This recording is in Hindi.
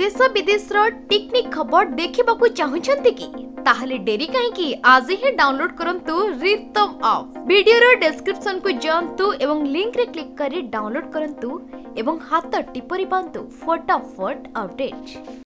देश विदेश टेक्निक खबर देखा चाहूँगी कि ताहले डेरी कहीं आज ही डाउनलोड करंतु रितम ऐप। वीडियो डिस्क्रिप्शन को जांतु एवं लिंक रे क्लिक करी डाउनलोड करंतु एवं हाथ टिपरी पांतु फटाफट अपडेट।